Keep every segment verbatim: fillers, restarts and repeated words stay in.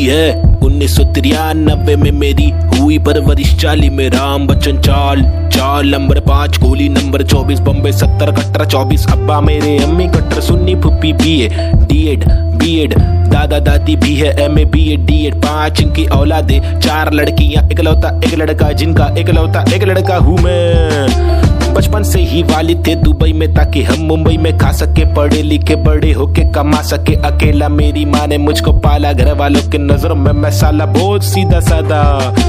होली है। उन्नीस सौ तिरानबे में मेरी हुई परवरिश, चाली में राम बच्चन चाल चाल। नंबर पाँच गोली, नंबर चौबीस बम्बे, सत्तर कट्टर चौबीस। अब्बा मेरे अम्मी कट्टर, सुन्नी फुप्पी B A D Ed B Ed, दादा दादी भी है M A B Ed D Ed. पांच इनकी औलादे, चार लड़कियां इकलौता एक लड़का, जिनका इकलौता एक लड़का हूँ मैं। बचपन से ही वालिद थे दुबई में ताकि हम मुंबई में खा सके, पढ़े लिखे बड़े होके कमा सके। अकेला मेरी माँ ने मुझको पाला, घर वालों के नजरों में मैं साला बहुत सीधा साधा।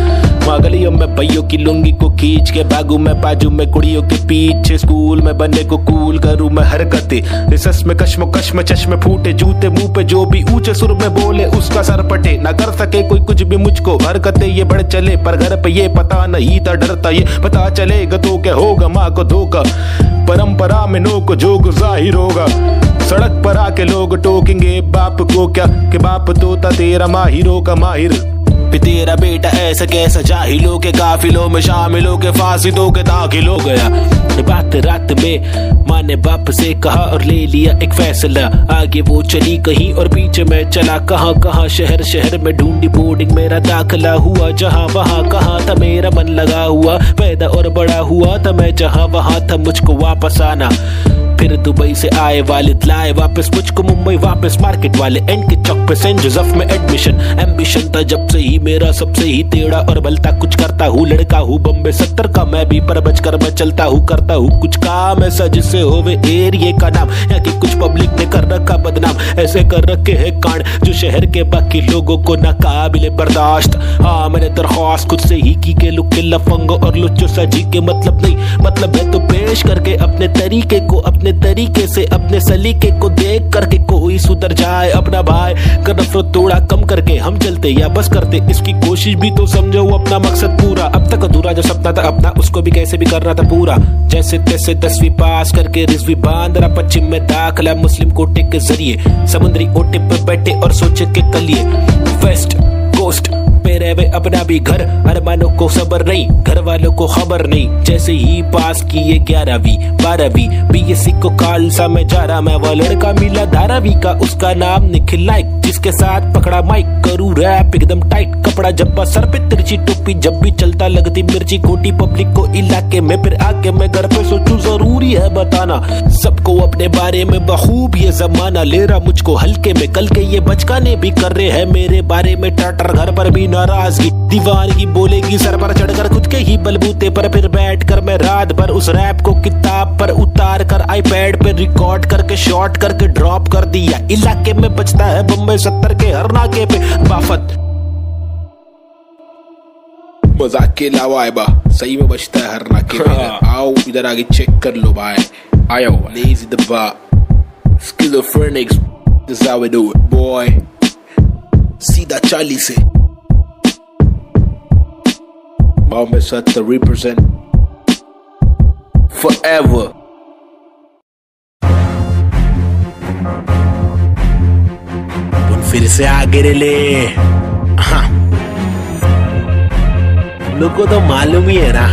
गलियों में भैयों की लुंगी को खींच के भागू मैं बाजू में कुड़ियों के पीछे। स्कूल में बनने को कूल करूँ मैं हरकतें, रिसस में कश्मो कश्म चश्मे फूटे, जूते मुंह पे जो भी ऊंचे सुर में बोले उसका सर पटे। ना कर सके कोई कुछ भी मुझको, हरकतें ये बढ़ चले पर घर पे ये पता नहीं था, डरता ये पता चलेगा तो क्या होगा माँ को धोखा। परंपरा में नो को जोग जाहिर होगा, सड़क पर आके लोग टोकेंगे बाप को क्या कि बाप तो था तेरा माहिरों का माहिर। तेरा बेटा ऐसा कैसा जाहिलों के काफिलों में शामिल हो के फांसी दो के दाखिल हो गया। बात रात में माँ ने बाप से कहा और ले लिया एक फैसला। आगे वो चली कहीं और पीछे मैं चला कहाँ कहाँ, शहर शहर में ढूंढी बोर्डिंग मेरा दाखिला हुआ। जहाँ वहाँ कहाँ था मेरा मन लगा हुआ, पैदा और बड़ा हुआ था मैं जहाँ वहाँ था मुझको वापस आना। फिर दुबई से आए वालिद लाए वापस मुझको मुंबई वापस, मार्केट वाले एंड के चौक पे सेंट जोसेफ में एडमिशन। एम्बिशन था जब से ही मेरा सबसे ही टेढ़ा और भलता कुछ करता हूँ, लड़का हूँ बम्बे सत्तर का मैं भी, पर बचकर मैं चलता हूँ करता हूँ कुछ काम ऐसा जिससे होवे एरिये का नाम। यहाँ की कुछ पब्लिक ने कर रखा बदनाम, ऐसे कर रखे है कांड जो शहर के बाकी लोगों को नाकाबिले बर्दाश्त। हाँ मैंने दरख्वास्त खुद से ही की के लुक लफंगो और लुच्चो सजी के मतलब नहीं, मतलब है तो पेश करके अपने तरीके को, अपने तरीके से अपने सलीके को देख करके कोई सुधर जाए। अपना भाई का नफरत थोड़ा कम करके हम चलते या बस करते, इसकी कोशिश भी तो समझो अपना मकसद पूरा। अब तक अधूरा जो सपना था अपना उसको भी कैसे भी करना था पूरा। जैसे तैसे दसवीं पास करके रिजवी बांद्रा पश्चिम में दाखिला मुस्लिम कोटे के जरिए, समुद्री ओटे पे बैठे और सोचे के कलिए वेस्ट कोस्ट पे रहे अपना भी घर। अरमानों को सबर नहीं, घर वालों को खबर नहीं। जैसे ही पास किए ग्यारहवीं बारहवीं बीएससी को खालसा में जा रहा मैं, वो लड़का मिला धारावी का, उसका नाम निखिल नाइक, जिसके साथ पकड़ा माइक करूँ रैप एकदम टाइट। कपड़ा जब्बा सर पे तिरछी टोपी, जब भी चलता लगती मिर्ची कोटी पब्लिक को इलाके में। फिर आके मैं घर पे सोचूं जरूरी है बताना सबको अपने बारे में बखूब, ये जमाना ले रहा मुझको हल्के में। कल के ये बचकाने भी कर रहे हैं मेरे बारे में टाटर, घर पर भी नाराजगी दीवानगी बोलेगी सर पर चढ़कर खुद के ही बलबूते पर। फिर बैठ कर मैं रात भर उस रैप को किताब पर उतार कर आईपैड पे रिकॉर्ड करके शॉर्ट करके ड्रॉप कर दिया। इलाके में बचता है बम्बई सत्तर के हर नाके पे बाफत। मजाक के अलावा बा सही में बचता है हर नाके पे। आओ इधर आगे चेक कर लो भाई, आयो लेजी दबा स्किज़ोफ्रेनिक्स, this is how we do it boy। सीधा चाली से Bombay Satta represent forever। तुम फिर से आगे ले, हाँ लोगों को तो मालूम ही है ना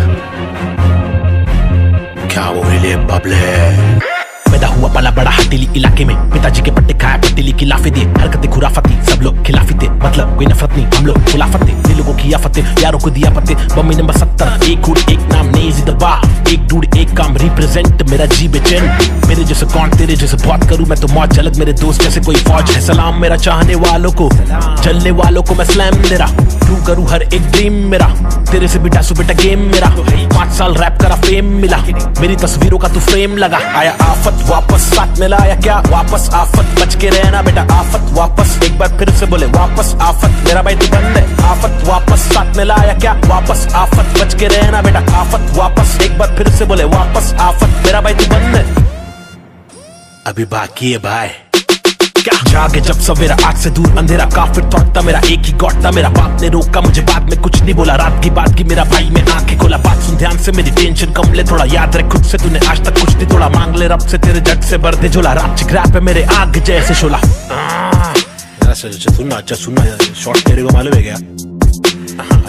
क्या वो ले बबले। पैदा हुआ पला बड़ा हथेली इलाके में, पिताजी के पट्टे खाए पतीली की लाफे दिए, हरकतें खुराफती सब लोग खिलाफी थे, मतलब कोई नफरत नहीं हम लोग खुलाफत थे। दिल लोगों की आफतें यारों को दिया पत्ते, बम्बई नंबर सत्तर एक हुड एक नाम नेजी दबा, एक डूड एक काम रिप्रेजेंट मेरा जी बेचैन। मेरे जैसे कौन तेरे जैसे बात करूं मैं तो मौज झलक, मेरे दोस्त जैसे कोई फौज है। सलाम मेरा चाहने वालों को, चलने वालों को मैं स्लैम दे रहा, तू करूं हर एक ड्रीम मेरा, तेरे से बेटा सु बेटा गेम मेरा। पांच साल रैप करा फेम मिला, मेरी तस्वीरों का तू फ्रेम लगा। आया आफत वापस साथ में लाया क्या वापस आफत, बच के रहना बेटा आफत वापस। एक बार फिर से बोले वापस आफत, मेरा भाई तू बंद है आफत वापस। साथ में लाया क्या वापस आफत, बच के रहना बेटा आफत वापस। एक बार फिर से बोले वापस आफत, मेरा भाई तू बंद है अभी बाकी है भाई। क्या जागे जब सवेरा आग से दूर अंधेरा, काफिर थॉट मेरा एक ही गॉड था। मेरा बाप ने रोका मुझे, बाद में कुछ नहीं बोला, रात की बात की मेरा भाई में आंखें खोला। बात सुन ध्यान से मेरी टेंशन कम ले, थोड़ा याद रख खुद से तूने आज तक कुछ नहीं तोड़ा। मांग ले रब से तेरे जट से भर दे झोला, रात चिकरा पे मेरे आग जैसे शोला। सुनना अच्छा सुनना शॉर्ट तेरे को मालूम है क्या?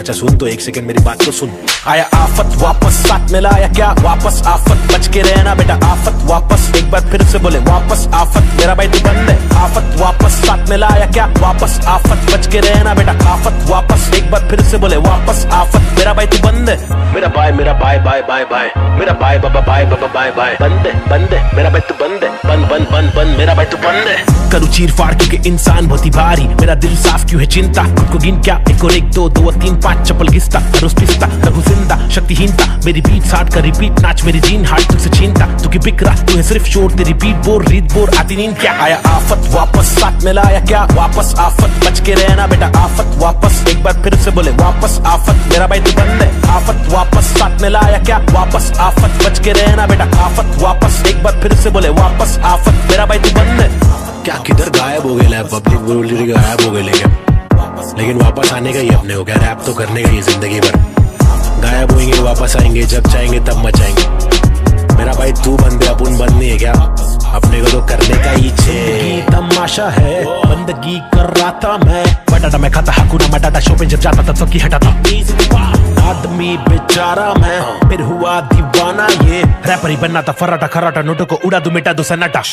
अच्छा सुन तो एक सेकंड मेरी बात तो सुन। आया आफत वापस साथ में लाया क्या वापस आफत, बच के रहना बेटा आफत वापस, एक बार फिर से बोले वापस आफत, मेरा भाई तू बंद है। आफत वापस साथ में लाया क्या वापस आफत, बच के रहना बेटा आफत वापस, एक बार फिर से बोले वापस आफत, मेरा भाई तू बंद है। मेरा भाई मेरा भाई बाय बाय बाय, मेरा भाई बाबा बाय बाबा बाय बाय, बंद है बंद है मेरा भाई तू बंद है, बंद बंद बंद बंद मेरा भाई तू बंद है। करूँ चीर फाड़ क्योंकि इंसान बहुत ही भारी, मेरा दिल साफ क्यों है चिंता, खुद को गिन क्या एक और एक दो दो और तीन पाँच चप्पल घिसता, रोज पिसता रघु जिंदा शक्तिहीनता, मेरी बीट साठ का रिपीट नाच मेरी जीन हार्ट तुझसे छीनता, तू की बिक रहा तू है सिर्फ शोर, तेरी बीट बोर रीत बोर आती नींद क्या। आया आफत वापस साथ में लाया क्या वापस आफत, बच के रहना बेटा आफत वापस, एक बार फिर से बोले वापस आफत, मेरा भाई तू बंद है। आफत वापस साथ में लाया क्या वापस आफत, बच के रहना बेटा आफत वापस, एक बार फिर से बोले वापस आफत, मेरा भाई तू बंद है। क्या किधर गायब हो गए पब्लिक बोली गायब हो गए, लेकिन लेकिन वापस आने का ही अपने हो गया, रैप तो करने का ही जिंदगी भर, गायब होंगे वापस आएंगे जब चाहेंगे तब मचाएंगे। मेरा भाई तू बंदे अपन बंद नहीं है क्या, अपने को तो करने का ही छे तमाशा है, बंदगी कर रहा था मैं, बटाटा मैं खाता हकुना मटाटा, शो पे जब जाता था सबकी हटाता, आदमी बेचारा मैं फिर हुआ दीवाना, ये रैपर ही बनना था फराटा खराटा, नोटों को उड़ा दू मिटा दू सन्नाटा।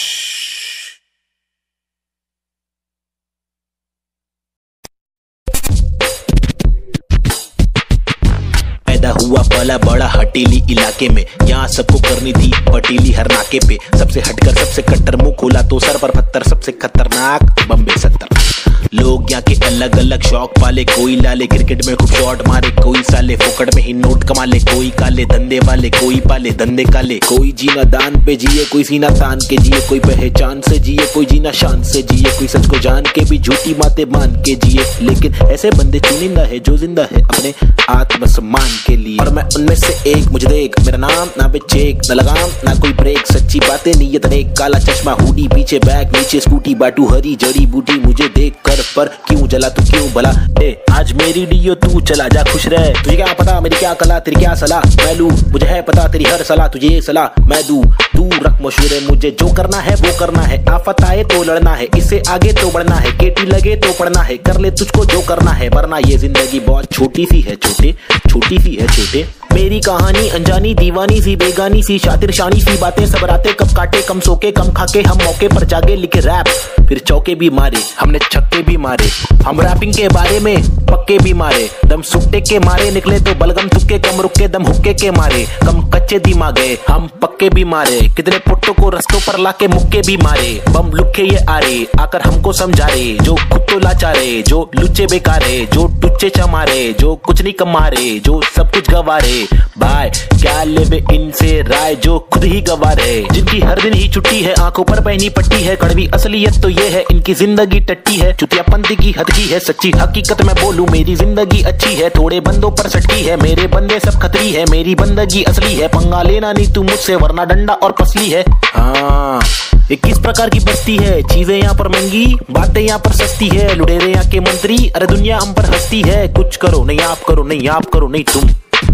पैदा हुआ पला बड़ा हटीली इलाके में, यहाँ सबको करनी थी पटीली हर नाके पे, सबसे हटकर सबसे कट्टर मुंह खोला तो सर पर पत्थर, सबसे खतरनाक बम्बे सत्तर। लोग यहाँ के अलग अलग शौक पाले, कोई लाले क्रिकेट में खूब शॉट मारे, कोई साले फोकट में ही नोट कमा ले, कोई काले धंधे वाले, कोई पाले धंधे काले, कोई जीना दान पे जिए, कोई सीना तान के जिए, कोई पहचान से जिए, कोई जीना शान से जिए, कोई सच को जान के भी झूठी बातें मान के जिए, लेकिन ऐसे बंदे चुनिंदा है जो जिंदा है अपने आत्मसम्मान के लिए, और मैं उनमें से एक, मुझे देख मेरा नाम ना पे चेक ना लगाम ना कोई ब्रेक, सच्ची बातें नीयत नेक, काला चश्मा हुडी पीछे बैग नीचे स्कूटी, बाटू हरी जड़ी बूटी, मुझे देख कर पर क्यों जला तू क्यों भला, ए आज मेरी डियो तू चला जा खुश रह, तुझे क्या पता मेरी क्या कला तेरी क्या सलाह, मैं लूं मुझे है पता तेरी हर सलाह, तुझे ये सलाह मैं दूं, तू रख मशहूर, मुझे जो करना है वो करना है, आफत आए तो लड़ना है, इससे आगे तो बढ़ना है, केटी लगे तो पढ़ना है, कर ले तुझको जो करना है, वरना ये जिंदगी बहुत छोटी सी है छोटे, छोटी सी है छोटे। मेरी कहानी अनजानी दीवानी सी बेगानी सी शातिर शानी सी बातें, सब रातें कब काटे कम सोके कम खाके, हम मौके पर जागे लिखे रैप फिर चौके भी मारे, हमने छक्के भी मारे, हम रैपिंग के बारे में पक्के भी मारे, दम सुट्टे के मारे निकले तो बलगम तुक्के, कम रुके दम हुक्के के मारे, कम कच्चे दिमागे हम पक्के भी मारे, कितने पुट्टों को रस्तों पर लाके मुक्के भी मारे, बम लुक्के ये आरे आकर हमको समझा रे, जो खुद तो लाचारे, जो लुच्चे बेकारे, जो टुच्चे चमारे, जो कुछ नहीं कमारे, जो सब कुछ गवारे, भाई क्या लेवे इनसे राय, जो खुद ही गवारे, जिनकी हर दिन ही छुट्टी है, आंखों पर पहनी पट्टी है, कड़वी असलियत तो ये है इनकी जिंदगी टट्टी है, चुतियापंथी की हद की है, सच्ची हकीकत मैं बोलूं मेरी जिंदगी अच्छी है, थोड़े बंदों पर सटकी है, मेरे बंदे सब खतरी है, मेरी बंदगी असली है, पंगा लेना नहीं तू मुझसे वरना डंडा और पसली है। हाँ ये किस प्रकार की बस्ती है, चीजें यहाँ पर महंगी बातें यहाँ पर सस्ती है, लुटेरे यहाँ के मंत्री अरे दुनिया हम पर हंसती है, कुछ करो नहीं आप करो नहीं आप करो नहीं तुम,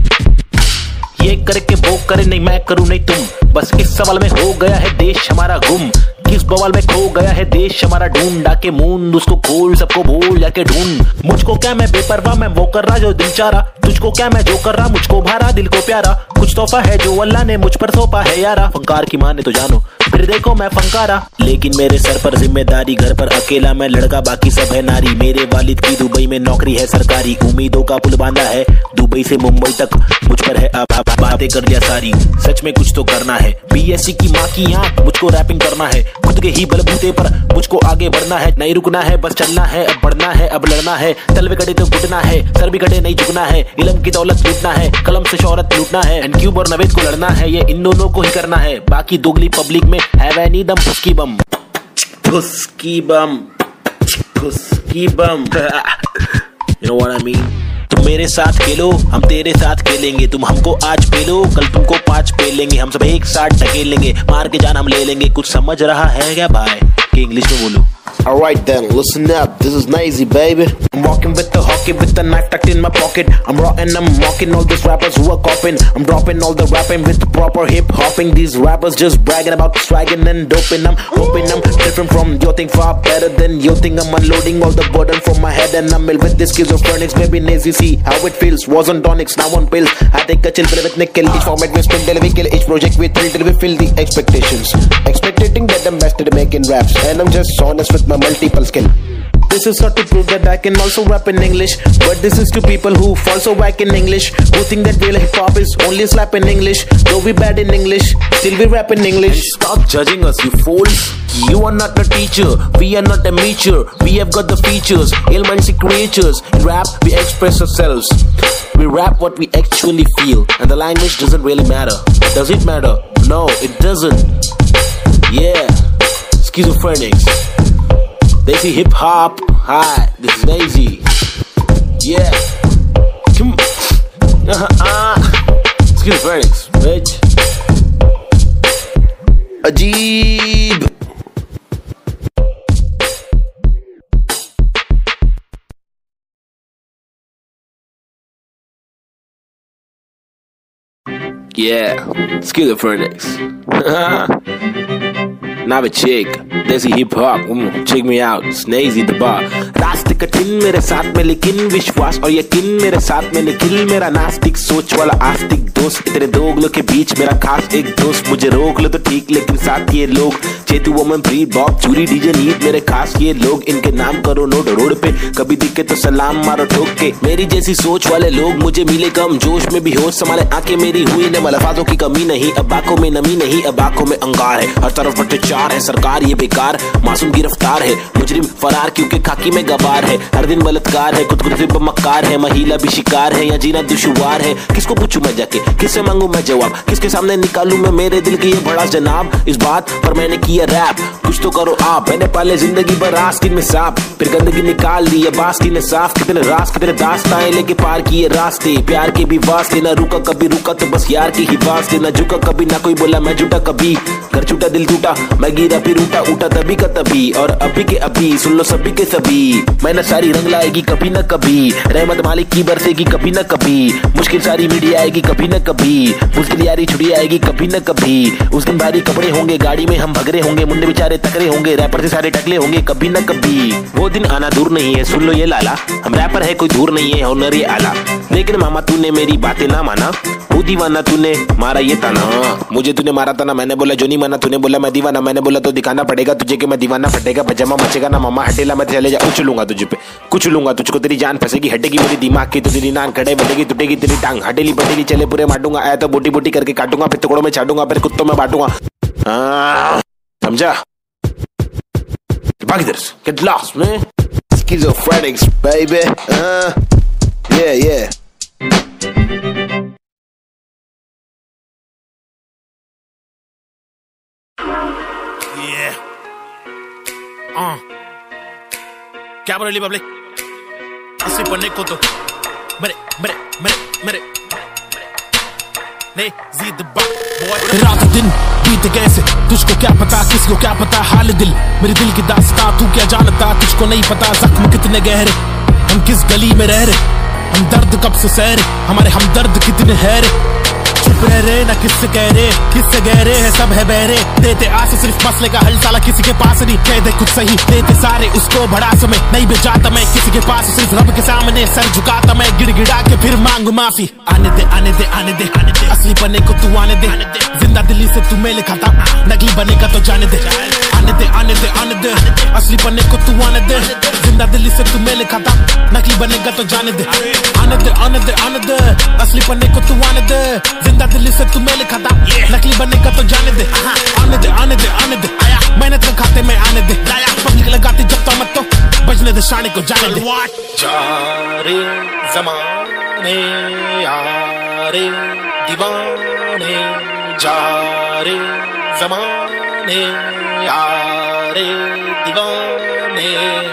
ये करके वो करे नहीं मैं करूं नहीं तुम, बस इस सवाल में हो गया है देश हमारा गुम, किस बवाल में खो गया है देश हमारा, ढूंढ डाके मूंद उसको खोल सबको भूल जाके ढूंढ, मुझको क्या मैं बेपरवाह मैं वो कर रहा जो दिल चाह रहा, तुझको क्या मैं जो कर रहा मुझको भारा दिल को प्यारा, कुछ तोहफा है जो अल्लाह ने मुझ पर सौंपा है यारा, फंकार की माने तो जानो फिर देखो मैं फंकारा, लेकिन मेरे सर पर जिम्मेदारी, घर पर अकेला मैं लड़का बाकी सब है नारी, मेरे वालिद की दुबई में नौकरी है सरकारी, उम्मीदों का पुल बांधा है दुबई से मुंबई तक, मुझ पर है अब बातें कर लिया सारी, सच में कुछ तो करना है, बीएससी की माँ की आंख मुझको रैपिंग करना है, खुद के ही बलबूते पर मुझको आगे बढ़ना है, नहीं रुकना है बस चलना है, अब बढ़ना है अब लड़ना है, तलवे कटे तो घुटना है, सर भी कटे नहीं झुकना है, इल्म की दौलत लूटना है, कलम से शोहरत लूटना है, एनक्यूब और नवेद को लड़ना है, ये इन दोनों को ही करना है, बाकी दोगली पब्लिक में है वह नी दम फुसकी बम फुसकी बम फुसकी बम You know what I mean? तुम मेरे साथ खेलो हम तेरे साथ खेलेंगे, तुम हमको आज पेलो कल तुमको पाँच पेलेंगे, हम सब एक साथ ढकेलेंगे, मार के जान हम ले लेंगे, कुछ समझ रहा है क्या भाई? कि इंग्लिश में बोलूं। Alright then, listen up, this is Nazy, baby. I'm walking with the hockey with the knife tucked in my pocket. I'm raw and I'm mocking all these rappers who are copying. I'm dropping all the rapping with the proper hip hopping. These rappers just bragging about swagging and doping. I'm hoping I'm different from your thing, far better than your thing. I'm unloading all the burden from my head and I'm ill with this schizophrenics. Baby Nazy, see how it feels. Was on tonics, now on pills. I take a chill pill with nickel. Each format we spin till we kill. Each project we thrill till we fill the expectations. Expecting that I'm best at making raps, and I'm just honest with my multiple skill. This is not to prove that I can also rap in English, but this is to people who also whack in English, who think that real hip hop is only slap in English. Though we bad in English, still we rap in English. Stop judging us, you fools. You are not a teacher, we are not a meacher. We have got the features, ill-minded creatures. In rap, we express ourselves. We rap what we actually feel, and the language doesn't really matter. Does it matter? No, it doesn't. Yeah, schizophrenics. They see hip hop. Hi, this is Nazy. Yeah, come. Uh uh. Schizophrenics, bitch. Ajeeb. Yeah, schizophrenics. Now a chick, desi hip hop, check me out, Nazy the bar. रास्ते कठिन मेरे साथ में लेकिन विश्वास और यकीन मेरे साथ में निखिल मेरा नास्तिक सोच वाला आस्तिक दोस्त तेरे दो उंगलों के बीच मेरा खास एक दोस्त मुझे रोक लो तो ठीक लेकिन साथ ये लोग चेतु वोमन प्री बॉब चूरी डीजे नीट मेरे खास ये लोग इनके नाम करो नोट रोड पे कभी दिखे तो सलाम मारो ठोक के मेरी जैसी सोच वाले लोग मुझे मिले कम जोश में भी होश संभाले आंखें मेरी हुई ने मलफाजों की कमी नहीं अब आंखों में नमी नहीं अब आंखों में अंगार है हर तरफ भ्रष्टाचार है सरकार ये बेकार मासूम गिरफ्तार है मुजरिम फरार क्योंकि खाकी में गवार है हर दिन बलात्कार है खुदकुशी पर मक्कार है महिला भी शिकार है या जीना दुश्वार है किसको पूछूं मैं जाके किससे मांगू मैं जवाब किसके सामने निकालूं मैं मेरे दिल की ये बड़ा जनाब इस बात पर मैंने किया रैप कुछ तो करो आप मैंने पाले जिंदगी भर आस्तीन में सांप फिर गंदगी निकाल दी अब आस्तीन ने साफ कितने रास कितने दास्ताएं लेके पार किए रास्ते प्यार के भी वास्ते ना रुका कभी रुका तो बस यार की ही वास्ते ना झुका कभी ना कोई बोला मैं झूठा कभी घर छूटा दिल टूटा मैं गिरा फिर उठा उठा तभी का तभी और अभी के अभी सुन लो सभी के सभी मैंने सारी रंग लाएगी कभी न कभी रहमत मालिक की बरसेगी कभी न कभी मुश्किल सारी मीडिया आएगी कभी न कभी मुश्किल यारी छुड़ी आएगी कभी न कभी उस दिन भारी कपड़े होंगे गाड़ी में हम भगरे होंगे मुंडे बेचारे तकरे होंगे रैपर से सारे टकले होंगे कभी न कभी वो दिन आना दूर नहीं है सुन लो ये लाला हम रैपर है कोई दूर नहीं है हुनर ये आला लेकिन मामा तूने मेरी बातें ना माना वो दीवाना तूने मारा ये ताना मुझे तूने मारा था ना मैंने बोला जो नहीं माना तूने बोला मैं दीवाना मैंने बोला तो दिखाना पड़ेगा तुझे कि मैं दीवाना फटेगा पजामा मचेगा ना मामा हटेला मैं चले जा कुछ लूंगा तुझे पे कुछ लूंगा तुझको तेरी जान फंसेगी हटेगी मेरी दिमाग की तो तेरी नान खड़े बढ़ेगी टूटेगी तेरी टांग हटेली बटेली चले पूरे मारूंगा आया तो बोटी बोटी करके काटूंगा फिर टुकड़ों में छाटूंगा फिर कुत्तों में बांटूंगा समझा बाकी इधर get lost man Schizophrenics, baby. Uh, yeah, yeah. Yeah. Uh. क्या बोल रही पब्लिक इसी पन्ने को तो मेरे मेरे मेरे मेरे नहीं जीत बॉय रात दिन बीत कैसे तुझको क्या पता किसको क्या पता हाल दिल मेरे दिल की दास्तां तू क्या जानता तुझको नहीं पता जख्म कितने गहरे हम किस गली में रह रहे हम दर्द कब से सह रहे हमारे हमदर्द कितने है रे चुप रह रहे ना किससे कह रहे किससे गह रहे हैं सब है बहरे देते आस सिर्फ मसले का हल साला किसी के पास नहीं कह दे कुछ सही देते सारे उसको बड़ा समय नहीं बेचाता मैं किसी के पास सिर्फ रब के सामने सर झुकाता मैं गिड़गिड़ा के फिर मांगू माफी आने दे आने दे आने दे आने दे असली बने को तू आने दे जिंदा दिल्ली से तू मेल खाता नकली बनेगा तो जाने दे आने दे आने दे आने दे असली बने को तू आने दे जिंदा दिल्ली से तू मेल खाता नकली बनेगा तो जाने दे आने दे आने दे आने दे असली बने को तू आने दे जिंदा दिल्ली से तू मेल खाता नकली बनेगा तो जाने दे आने दे आने दे आने दे मेहनत के खाते में आने दे पब्लिक लगाती जब तो मत तो बजने दे शाने को जाने दे जारे ज़माने यारे दीवाने जारे ज़माने यारे दीवाने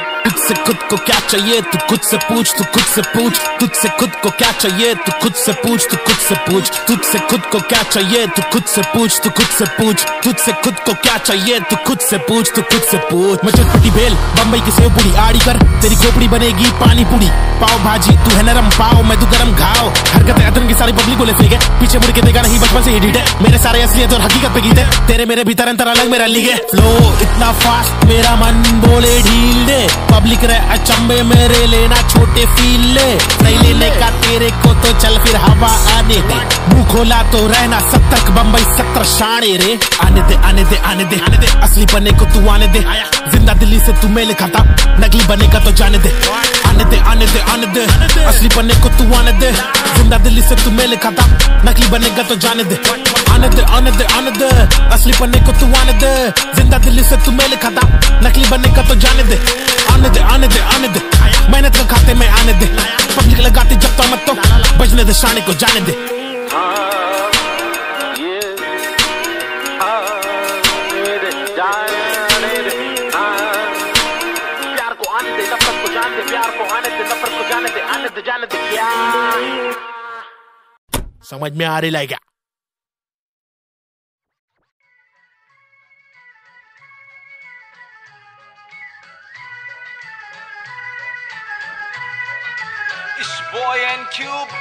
तुझसे खुद को क्या चाहिए तू खुद से पूछ, तू खुद से पूछ, तुझसे खुद को क्या चाहिए तू खुद से पूछ, तू खुद से पूछ, तुझसे खुद को क्या चाहिए तू खुद से पूछ, तू खुद से पूछ, तुझसे खुद को क्या चाहिए तू खुद से पूछ, तू खुद से पूछ। मैं चटपटी भेल बम्बई की सेव पूरी आड़ी कर, तेरी खोपड़ी बनेगी पानी पूरी, पाव भाजी तू है नरम पाव, मैं तू गरम घाव। हरकतें अदरन की सारी पब्लिक को ले फेंके, पीछे मुड़ के देखा नहीं बचपन से ही ढीठ है, मेरे सारे असलियत और हकीकत पे गीत है, तेरे मेरे भीतर अंतर अलग मेरा लीग है। फ्लो इतना फास्ट मेरा मन बोले ढील दे, पब्लिक रहे अचंबे मेरे लेना छोटे फील ले, नहीं लेने का तेरे को तो चल फिर हवा आने दे, मुंह खोला तो रहना सब तक बम्बई सत्तर शाने रे। आने दे आने दे आने दे आने दे असली बने को तू आने दे, जिंदा दिल्ली से तू मेल खाता, नकली बनेगा तो जाने दे। आने दे आने दे आने दे असली बने को तू आने दे, जिंदा दिल्ली से तू मेल खाता, नकली बनेगा तो जाने दे। आने दे आने दे आने दे असली बनने को तू आने दे, जिंदा दिल्ली से तू मेल खाता, नकली बनने का तो जाने दे। आने दे आने दे आने दे मेहनत का खाते में आने दे, पब्लिक लगाती जब तो मत तो बजने दे शाने को जाने दे। प्यार को आने दे नफरत को जाने दे, प्यार को आने दे नफरत को जाने दे, आने दे जाने दे क्या समझ में आ रही है क्या? It's boy and Cube,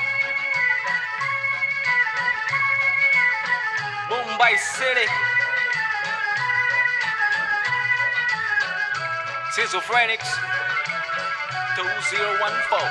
Mumbai City, Schizophrenics, two zero one four.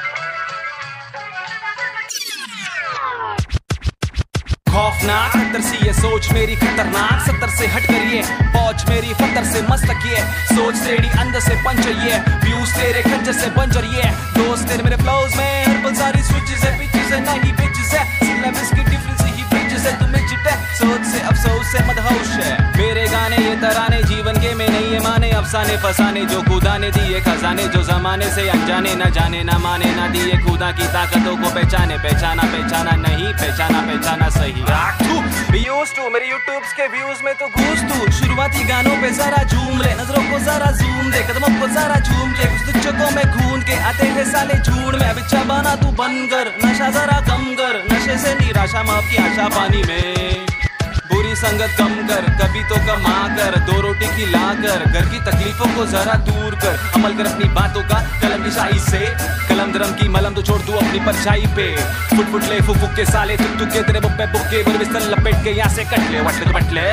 खौफनाक सत्तर सी ये सोच मेरी खतरनाक, सत्तर से हट कर ये पहुंच मेरी फतर से मस्तक ये सोच तेरी अंदर से पंचर ये व्यूज तेरे खंजर से बंजर ये दोस्त तेरे मेरे फ्लोज में हर पल सारी स्विचेस है पिचेस है नहीं बिचेस है सिलेबस की डिफरेंस ही ब्रिजेस है तुम्हें चिटे सोच से अफसोस से मदहोश है मेरे गाने ये तराने जीवन के में नहीं ये माने अफसाने फसाने जो खुदा ने दिए खजाने जो जमाने से अनजाने न जाने न माने न दिए खुदा की ताकतों को पहचाने पहचाना पहचाना नहीं पहचाना पहचाना सही मेरे यूट्यूब के व्यूज में तो घूस तू शुरुआती गानों पे जरा झूम ले नजरों को जरा जूम दे कदमों को जरा झूम ले कुछ तुझको में खून के आते हैं साले झूठ में अभी चाबाना तू बंद कर नशा जरा कम कर नशे से निराशा माफ की आशा पानी में बुरी संगत कम कर कभी तो कमा कर दो रोटी खिला कर घर की तकलीफों को जरा दूर कर अमल कर अपनी बातों का कलम की शाही से कलम दरम की मलम तो छोड़ तू अपनी परछाई पे फुट फुट ले फुक फुक के साले तुक तुक के तेरे बुक्के बुक्के बर बिस्तर लपेट के यहाँ से कट ले वट ले बट ले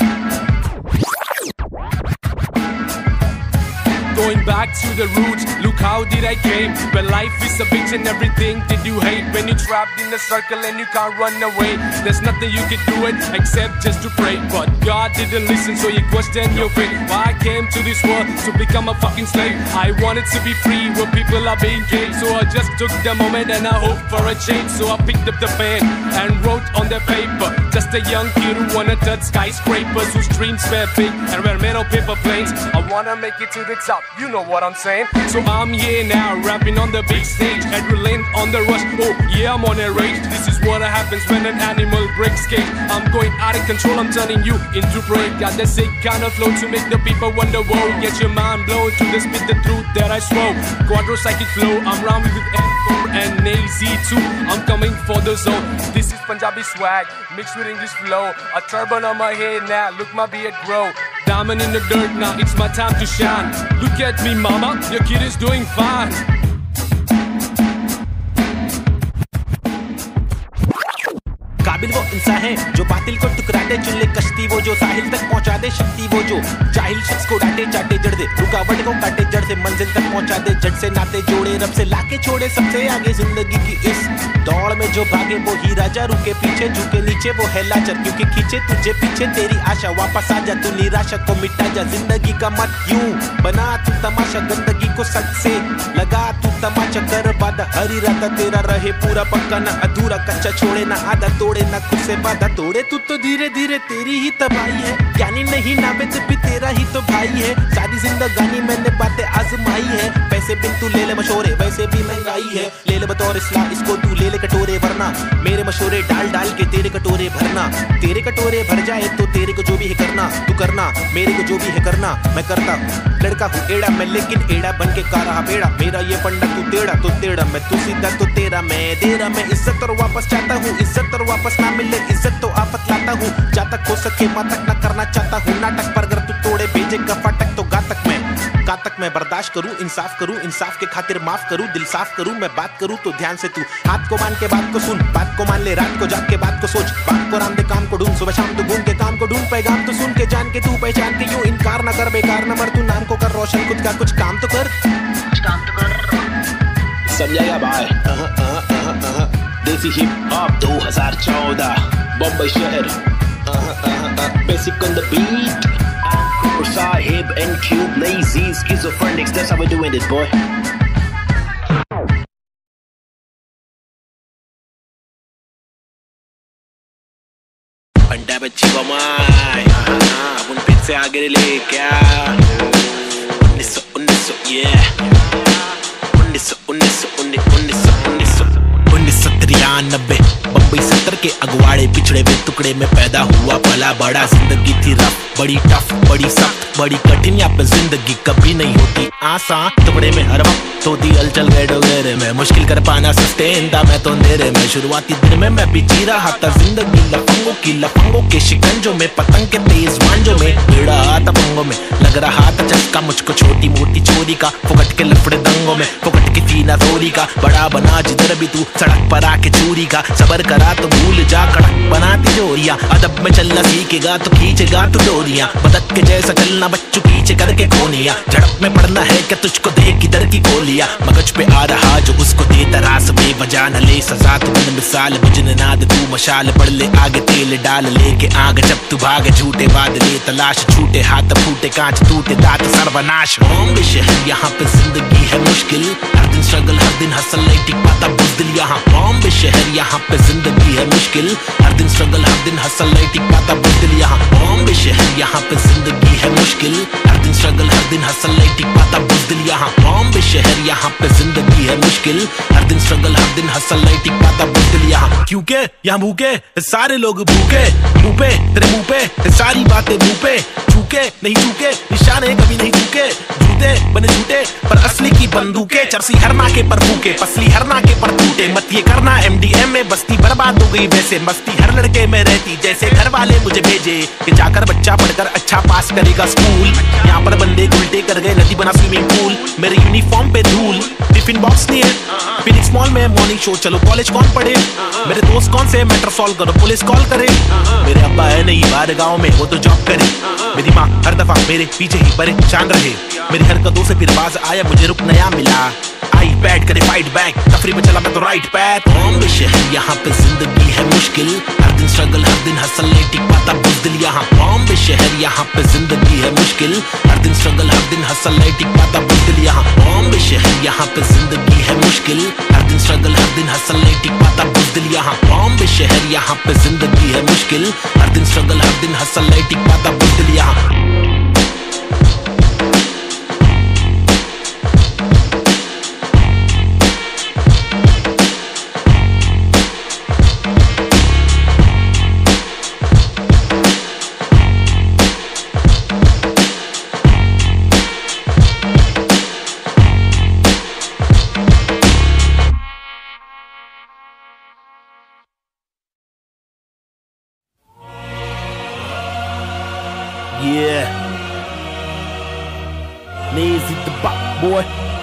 Going back to the roots, look how did I came. When life is a bitch and everything did you hate. When you trapped in the circle and you can't run away. There's nothing you can do it except just to pray. But God didn't listen so you questioned your fate. Why I came to this world to become a fucking slave. I wanted to be free where people are being caged. So I just took the moment and I hoped for a change. So I picked up the pen and wrote on the paper. Just a young kid who wanna touch skyscrapers. Whose dreams were big and were made of paper planes. I wanna make it to the top. You know what I'm saying? So I'm here now, rapping on the big stage. Adrenaline on the rush, oh yeah, I'm on a rage. This is what happens when an animal breaks cage. I'm going out of control, I'm turning you into prey. Got the sick kind of flow to make the people wonder, whoa. Get your mind blown to the spit the truth that I swore. Quadro psychic flow, I'm rhyming with M four and A Z two. I'm coming for the zone. This is Punjabi swag, mixed with English flow. A turban on my head now, look my beard grow. Diamond in the dirt now, it's my time to shine. Look at me mama, your kid is doing fine. काबिल वो इंसान है जो बातिल को टुकरा दे चुल्ले कश्ती वो जो साहिल तक पहुंचा दे शक्ति वो जो जाहिल शख्स को डांटे चाटे जड़ दे रुकावट को काटे जड़ से मंजिल तक पहुंचा दे जड़ से नाते जोड़े रब से लाके छोड़े सबसे आगे जिंदगी की इस दौड़ में जो भागे वो ही राजा रुके पीछे झुके नीचे वो है लाचार क्योंकि खींचे तुझे पीछे तेरी आशा वापस आ जा तू निराशा को मिटा जा जिंदगी का मत यूं बना तू तमाशा गंदगी को सच से लगा तू तमाचा कर वादा हर इरादा तेरा रहे पूरा पक्का ना अधूरा कच्चा छोड़े ना आधा तोड़े ना खुद से वादा तोड़े तू तो धीरे धीरे तेरी ही तबाही है, ज्ञानी नहीं नावेद भी तेरा ही तो भाई है। सारी जिंदगानी मैंने बातें आजमाई है, पैसे बिन तू ले ले मशोरे वैसे भी महंगाई है। ले ले बतौर इस्लाम इसको तू ले ले कटोरे, वरना मेरे मशोरे डाल डाल के तेरे कटोरे भरना। तेरे कटोरे भर जाए तो तेरे को जो भी है करना, तू करना मेरे को जो भी है करना। मैं करता हूँ लड़का हूँ एड़ा मैं, लेकिन एड़ा बन के का रहा बेड़ा। मेरा ये पंडा तू टेढ़ा तो टेढ़ा, मैं तू सीधा तो तेरा मैं तेरा। मैं इज्जत और वापस चाहता हूँ, इज्जत और वापस ना मिले इज्जत तो आफत लाता हूँ। जहाँ तक हो सके वहाँ तक ना करना चाहता हूँ नाटक, पर अगर तू तोड़े भेजेगा फाटक तो गातक मैं गातक मैं बर्दाश्त करूँ, इंसाफ करूँ, इंसाफ के खातिर माफ करूँ, दिल साफ करूँ। मैं बात करूँ तो ध्यान से तू हाथ को मान के बात को सुन, बात को मान ले रात को जाग के बात को सोच। बात को राम दे काम को ढूंढ, सुबह शाम तू घूम के काम को ढूंढ। पैगाम तो सुन के जान के तू पहचान के यूं इनकार न कर, बेकार न मर तू। नाम को कर रोशन, खुद का कुछ काम तो कर, काम तो कर। समझाएगा भाई। देसी हिप हॉप दो हज़ार चौदह बम्बई शहर, basic on the beat. Sahib and Cube, lazy, schizophrenics, that's how we're doing it, boy. पंडा बच्ची बमाई अपन फिर से आगे ले क्या उन्नीस सौ उन्नीस सौ ये उन्नीस सौ उन्नीस सौ उन्नीस उन्नीस सौ उन्नीस सौ उन्नीस सौ तिरानबे बम्बई सत्तर के अगवाड़े पिछड़े हुए टुकड़े में पैदा हुआ पला बड़ा। जिंदगी थी रफ, बड़ी टफ, बड़ी सख्त, बड़ी कठिन। यहाँ पे जिंदगी कभी नहीं होती आसान, टुकड़े में हर वक्त होती हलचल गए डोगरे में। मुश्किल कर पाना सस्टेन था मैं तो अंधेरे में, शुरुआती दिन में मैं भी जी रहा था जिंदगी लफंगों की, लफंगों के शिकंजों में, पतंग के तेज मांझों में। भिड़ा था पंगों में, लग रहा था चस्का मुझको छोटी मोटी चोरी का, फुकट के लफड़े दंगों में, फुकट की फीना थोड़ी का। बड़ा बना जिधर भी तू सड़क पर आके चोरी का, सबर करा तो भूल जा कड़क बनाती जोरियां। अदब में चलना सीखेगा तो खींचेगा तू डोरियां, बदक के जैसा चलना बच्चों पीछे करके कोनिया। झड़प में पड़ना है क्या तुझको देख किधर की गोलियां, मगज पे आ रहा जो उसको दे तरास बेवजह न ले सजा। तू बन मिसाल बुझने नाद तू मशाल, बढ़ ले आगे तेल डाल लेके आग। जब तू भागे झूठे वादले तलाश, छूटे हाथ फूटे कांच टूटे दांत सर्वनाश। बॉम्बे शहर यहाँ पे जिंदगी है मुश्किल, हर दिन स्ट्रगल हर दिन हसल नहीं टिक पाता बुज़दिल यहाँ। बॉम्बे शहर यहाँ पे जिंदगी है मुश्किल, हर दिन स्ट्रगल हर दिन हसल नहीं टिक पाता बुज़दिल यहाँ। बॉम्बे शहर यहाँ पे जिंदगी है मुश्किल, हर दिन स्ट्रगल हर दिन हसल नहीं टिक पाता बुज़दिल यहाँ। बॉम्बे शहर यहाँ पे जिंदगी है मुश्किल, हर दिन स्ट्रगल हर दिन हसल नहीं टिक पाता बुज़दिल यहाँ। क्योंकि यहाँ भूखे सारे लोग भूखे, मुंह पे तेरे मुंह पे सारी बातें मुंह पे, झूके नहीं झूके निशाने कभी नहीं झूके। झूठे बने झूठे पर असली की बंदूकें, चरसी हर नाके पर फूके, पसली हर नाके पर टूटे। मत ये करना एमडीएम में बस्ती बर्बाद हो गई वैसे, मस्ती हर लड़के में रहती जैसे घर वाले मुझे भेजे कि जाकर बच्चा पढ़कर अच्छा पास करेगा स्कूल। यहाँ पर बंदे उल्टे कर गए नदी बना स्विमिंग पूल, मेरे यूनिफॉर्म पे धूल। टिफिन बॉक्स नहीं है फिनिक्स मॉल में मॉर्निंग शो, चलो कॉलेज कौन पढ़े, मेरे दोस्त कौन से मैटर सॉल्व करो पुलिस कॉल करे। मेरे अब्बा है नहीं बाहर गाँव में वो तो जॉब करे, मेरी माँ हर दफा मेरे पीछे ही परेशान रहे। मेरी हरकतों से फिर बाज आया मुझे रुक नया मिला, आई बैठ करे फाइट बैक, तफरी में चला मैं तो राइट पैथ। बॉम्बे शहर यहाँ पे जिंदगी है मुश्किल, हर दिन स्ट्रगल हर दिन हसल नहीं टिक पाता बुज़दिल यहाँ। बॉम्बे शहर यहाँ पे जिंदगी है मुश्किल, हर दिन स्ट्रगल हर दिन हसल नहीं टिक पाता बुज़दिल यहाँ। बॉम्बे शहर यहाँ पे जिंदगी है मुश्किल, हर दिन स्ट्रगल हर दिन हसल नहीं टिक पाता बुज़दिल यहाँ। बॉम्बे शहर यहाँ पे जिंदगी है मुश्किल, हर दिन स्ट्रगल हर दिन हसल नहीं टिक पाता बुज़दिल यहाँ। Yeah, Lazy the Bop Boy.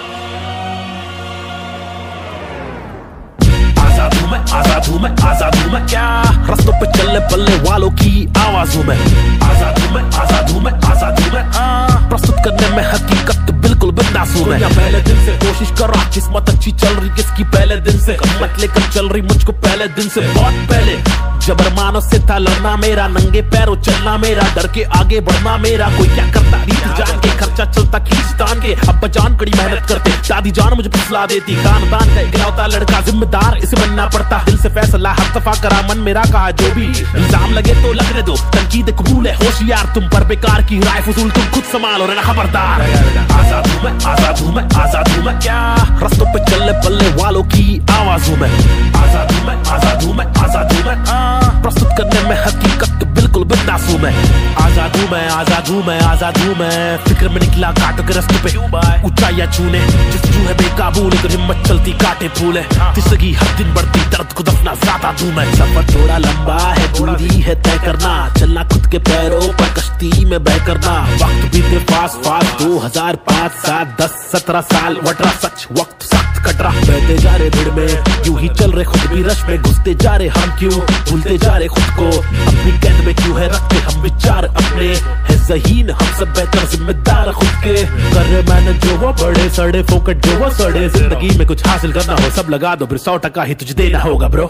आजाद हूँ मैं, आजाद हूँ मैं, आजाद हूँ मैं क्या रास्तों पे चलने पलने वालों की आवाज हूँ मैं। आजाद हूँ मैं, आजाद हूँ मैं, आजाद हूँ मैं प्रस्तुत करने में हकीकत बिल्कुल बिंदा बिंदास हूँ मैं। पहले दिन से कोशिश कर रहा, किस्मत अच्छी चल रही किसकी पहले दिन से, मत लेकर चल रही मुझको पहले दिन से, बहुत पहले। जबरमानों से था लड़ना मेरा, नंगे पैरों चलना मेरा, डर के आगे बढ़ना मेरा। कोई क्या करता रीत जान के, खर्चा चलता खींचतान के। अब्बा जान कड़ी मेहनत करते, दादी जान मुझे फुसला देती। खानदान का इकलौता लड़का, जिम्मेदार इसे बनना पड़ता। दिल से फैसला हर दफा करा, मन मेरा कहा जो भी। इल्जाम लगे तो लगने दो, तनकीद कबूल है, होशियार तुम पर बेकार की राय फजूल तुम खुद संभालो रहना खबरदार। आजाद हूं मैं, आजाद हूं मैं, आजाद हूं मैं, क्या रस्तों पे चलने पलने वालों की आवाज हूं मैं। आजाद हूं मैं, आजाद हूं मैं, आजाद हूं मैं, प्रस्तुत करने में हकीकत बिल्कुल बिंदास हूं मैं। आजाद हूं मैं, आजाद हूं मैं, आजाद हूं मैं, फिक्र में निकला कांटों के रास्ते पे ऊंचाइयां छूने। जिस है बेकाबू लेकर हिम्मत चलती कांटे फूले, तिसगी हर दिन बढ़ती दर्द को दफना ज्यादा दूं मैं। सफर थोड़ा लंबा है, दूरी है तय करना, चलना खुद के पैरों पर कश्ती में बह करना। वक्त बीते फास्ट फास्ट, दो हजार पाँच सात दस सत्रह साल वटरा, सच वक्त सख्त कटरा। बहते जा रहे भीड़ में, यूं ही चल रहे खुद भी रश में, घुसते जा रहे हम क्यों, भूलते जा रहे खुद को। अपनी कैद में क्यों है रखते हम विचार अपने, है ज़हीन हम सब बेहतर जिम्मेदार खुद के। कर रहे मैंने जो वो बड़े सड़े फोकट जो वो सड़े, जिंदगी में कुछ हासिल करना हो सब लगा दो, फिर सौ टका ही तुझे देना होगा ब्रो।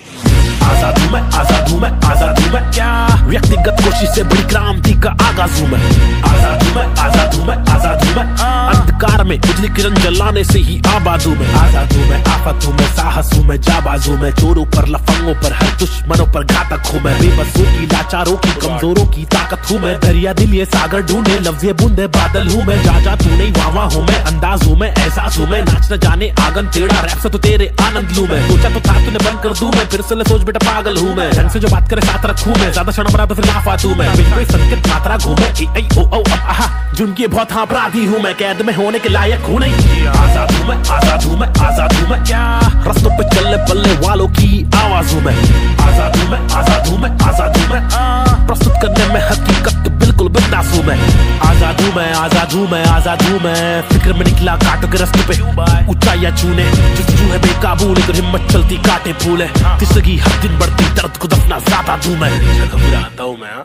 आजाद हूं मैं, आजाद हूं मैं, आजाद हूं मैं, क्या व्यक्तिगत कोशिश से बड़ी क्रांति का आगाज हूं मैं। आजाद हूं मैं, आजाद हूं मैं, आजाद हूं मैं, अंधकार में उजली किरण जलाने से ही आबाद हूं मैं। आजाद हूं मैं, आफत हूं मैं, साहस हूं मैं, जाबाज हूं मैं, चोरों पर लफंगों पर हर दुश्मनों पर घातक हूं मैं। बेबसों की लाचारों की कमजोरों की ताकत हूं मैं, दरिया दिल ये सागर ढूंढे लफ्ज़ ये बूंदे बादल हूं मैं। जा जा तू नहीं वावा हूं मैं, अंदाज हूं मैं, एहसास हूं मैं, नाच न जाने आंगन टेढ़ा, रैप से तो तेरे आनंद लूं मैं। सोचा तो था तूने बंद कर दूं मैं, फिर से सोच बेटा पागल हूं मैं। ढंग से जो बात करे साथ रखूं मैं, ज्यादा क्षण बना तो फिर लाफा दूं मैं। बिल्कुल संकेत मात्रा घूमे, ए ए ओ ओ अब आहा, जुनकी बहुत हाँ अपराधी हूं मैं, कैद में होने के लायक हूं नहीं। आजाद हूं मैं, आजाद हूं मैं, आजाद हूं मैं, क्या रस्तों पे चलने पलने वालों की आवाज हूं मैं। आजाद हूं मैं, आजाद हूं मैं, आजाद हूं मैं, प्रस्तुत करने में हकीकत बिल्कुल बिंदास हूं मैं। आजाद हूं मैं, आजाद हूं मैं, आजाद हूं मैं, फिक्र में निकला कांटों के रास्ते पे ऊंचाइयां छूने। जिस है बेकाबू लेकर हिम्मत चलती कांटे फूले, तिसगी हर दिन बढ़ती दर्द को दफना ज्यादा दूं मैं। घबराता हूं मैं।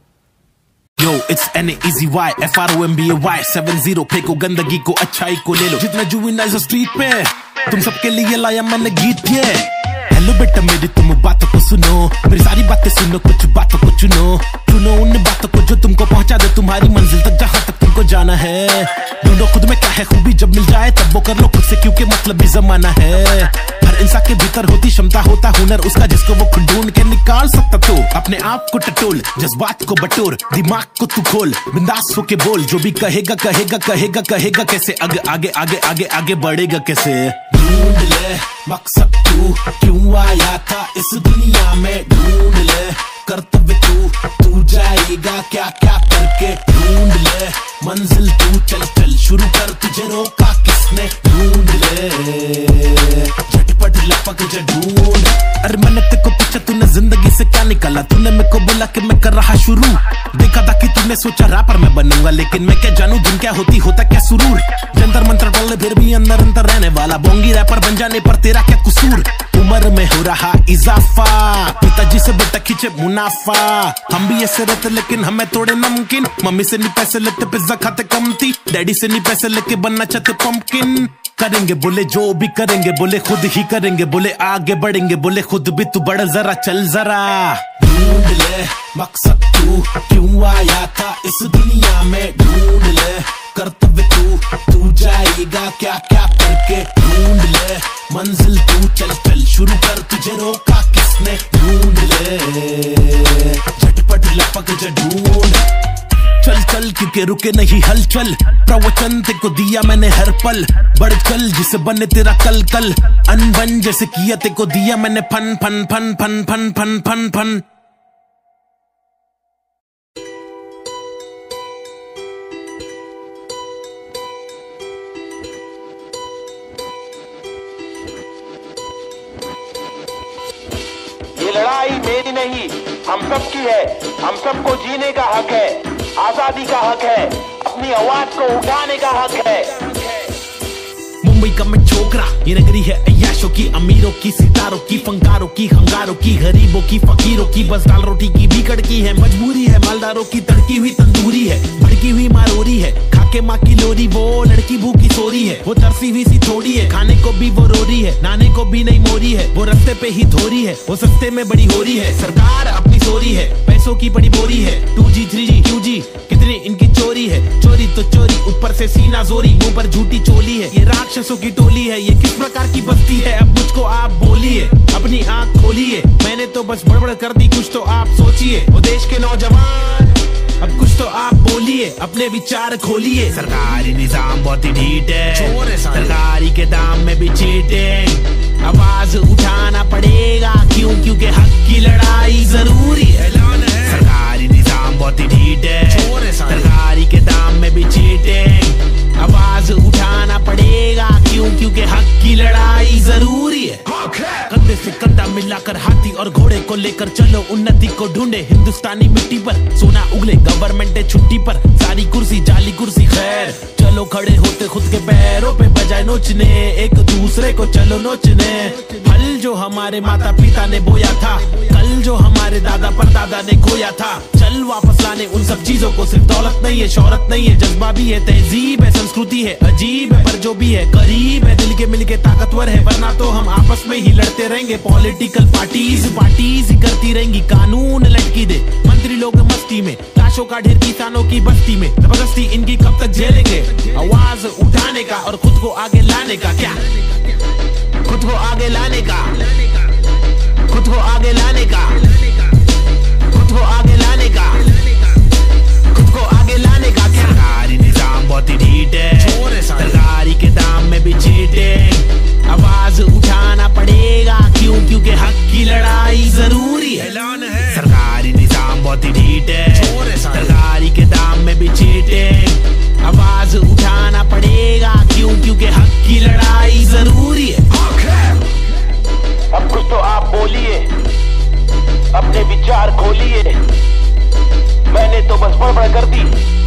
Yo, it's N A E Z Y F R O M B A Y seven zero, फेंको गंदगी को अच्छाई को ले लो। जितना जुवेनाइल स्ट्रीट पे तुम सबके लिए लाया मैंने गीत ये। हेलो बेटा मेरी तुम बातों को सुनो, मेरी सारी बातें सुनो, कुछ बातों को चुनो। चुनो उन बातों को जो तुमको पहुंचा दे तुम्हारी मंजिल तक, जहां तक तुमको जाना है। ढूंढो खुद में क्या है खूबी, जब मिल जाए तब वो कर लो खुद से, क्योंकि मतलब भी जमाना है। हर इंसान के भीतर होती क्षमता, होता हुनर उसका, जिसको वो खुद ढूंढ के निकाल सकता। तो अपने आप को टटोल, जज्बात को बटोर, दिमाग को तू खोल, बिंदास होके बोल। जो भी कहेगा कहेगा कहेगा कहेगा कैसे, आगे आगे आगे आगे आगे बढ़ेगा कैसे। ढूंढ ले मकसद तू क्यों आया था इस दुनिया में, ढूंढ ले कर्तव्य तू तू जाएगा क्या क्या करके। ढूंढ ले मंजिल तू चल चल शुरू कर, तुझे रोका किसने। ढूंढ ले झटपट लपक जा ढूंढ। अरे मैंने तेको पूछा तूने जिंदगी से क्या निकाला, तूने मेरे को बोला कि मैं कर रहा शुरू। देखा था कि तूने सोचा रैपर मैं बनूंगा, लेकिन मैं क्या जानू दिन क्या होती होता क्या सुरूर। जंतर मंत्र बोले फिर भी अंदर अंदर रहने वाला, बोंगी रैपर बन जाने पर तेरा क्या कसूर। उम्र में हो रहा इजाफा, पिताजी से बेटा खींचे मुनाफा। हम भी ऐसे रहते लेकिन हमें थोड़े नमकीन, मम्मी से नहीं पैसे लेते पिज्जा खाते कमती, डैडी से नहीं पैसे लेके बनना चाहते पंपकिन। करेंगे बोले जो भी करेंगे, बोले खुद ही करेंगे, बोले आगे बढ़ेंगे, बोले खुद भी तू बढ़ जरा चल जरा। ढूंढ ले मकसद तू क्यों आया था इस दुनिया में, ढूंढ ले कर्तव्य तू तू जाएगा क्या क्या करके। ढूंढ ले मंजिल तू चल चल शुरू कर, तुझे रोका किसने। ढूंढ ले झटपट लपक जा ढूंढ। चल चल क्योंकि रुके नहीं हलचल, प्रवचन ते को दिया मैंने हर पल। बढ़ चल जिसे बने तेरा कल कल, अनबन जैसे किया ते को दिया मैंने fun fun fun fun fun fun fun fun. ये लड़ाई मेरी नहीं हम सब की है, हम सबको जीने का हक है, आजादी का हक है, अपनी आवाज को उठाने का हक है। मुंबई का मैं छोकरा, ये नगरी है अय्याशों की, अमीरों की, सितारों की, फंगारों की, हंगारों की, गरीबों की, फकीरों की, बस दाल रोटी की भी कड़की है। मजबूरी है मालदारों की, तड़की हुई तंदूरी है, भड़की हुई मारोरी है, के माँ की लोरी, वो लड़की भूखी सोरी है, वो तरसी हुई सी थोड़ी है, खाने को भी वो रोरी है, नाने को भी नहीं मोरी है, वो रास्ते पे ही थोरी है, वो सस्ते में बड़ी हो रही है। सरकार अपनी सोरी है, पैसों की बड़ी बोरी है, two G three G Q G कितनी इनकी चोरी है, चोरी तो चोरी ऊपर से सीना जोरी, मुंह पर झूठी चोली है, ये राक्षसों की टोली है, ये किस प्रकार की बस्ती है, अब मुझको आप बोलिए, अपनी आंख खोलिए, मैंने तो बस बड़बड़ कर दी, कुछ तो आप सोचिए, वो देश के नौजवान अब कुछ तो आप बोलिए, अपने विचार खोलिए। सरकारी निजाम बहुत ही ढीठ है, सरकारी के दाम में भी चीटिंग, आवाज उठाना पड़ेगा क्यों, क्योंकि हक की लड़ाई जरूरी है। सरकारी निजाम बहुत ही ढीठ है, सरकारी के दाम में भी चीटिंग, आवाज उठाना पड़ेगा क्यों, क्योंकि हक की लड़ाई जरूरी है। कंधे से कंधा मिलाकर हाथी और घोड़े को लेकर चलो, उन्नति को ढूंढे हिंदुस्तानी मिट्टी पर, सोना उगले गवर्नमेंट है छुट्टी पर, सारी कुर्सी जाली कुर्सी खैर, चलो खड़े होते खुद के पैरों पे बजाय नोचने, एक दूसरे को चलो नोचने। फल जो हमारे माता पिता ने बोया था, कल जो हमारे दादा परदादा ने खोया था, चल वापस लाने उन सब चीजों को। सिर्फ दौलत नहीं है, शोहरत नहीं है, जज्बा भी है, तहजीब है, संस्कृति है, अजीब है, पर जो भी है करीब है, दिल के मिलके ताकतवर है, वरना तो हम आपस में ही लड़ते रहेंगे। पॉलिटिकल पार्टीज पार्टीज ही करती रहेंगी, कानून लटकी दे मंत्री लोग मस्ती में, लाशों का ढेर किसानों की बस्ती में, जबरदस्ती इनकी कब तक झेलेंगे। आवाज उठाने का और खुद को आगे लाने का, क्या खुद को आगे लाने का, खुद को आगे लाने का, खुद को आगे लाने का, खुद को आगे लाने का। सरकारी निजाम बहुत ही ढीठ है, सरकारी के दाम में भी चीटिंग, आवाज उठाना पड़ेगा क्यों, क्योंकि हक की लड़ाई जरूरी है। सरकारी निजाम बहुत ही ढीठ है, सरकारी के दाम में भी चीटिंग, आवाज उठाना पड़ेगा क्यों, क्योंकि हक की लड़ाई जरूरी है। अब कुछ तो आप बोलिए, अपने विचार खोलिए, मैंने तो बस बड़बड़ कर दी।